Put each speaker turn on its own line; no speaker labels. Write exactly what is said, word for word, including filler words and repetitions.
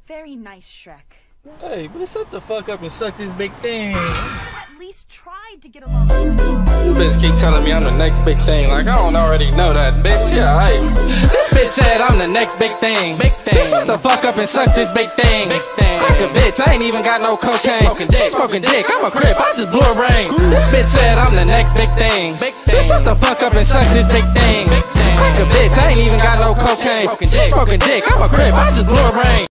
Very nice, Shrek.
Hey, bitch, shut the fuck up and suck this big thing.
At least tried to get along with my mom.
You bitch keep telling me I'm the next big thing. Like, I don't already know that, bitch. Yeah, hey. This bitch said I'm the next big thing. Big thing. Bitch, shut the fuck up and suck this big thing. Big thing. Crack a bitch, I ain't even got no cocaine. She smoking dick. She smoking dick. I'm a crip, I just blew a ring. This bitch said I'm the next big thing. Big thing. Bitch, shut the fuck up and suck this big thing. Big thing. Crack a bitch, I ain't even got no cocaine. She smoking dick. She smoking dick. I'm a crip, I just blew a ring.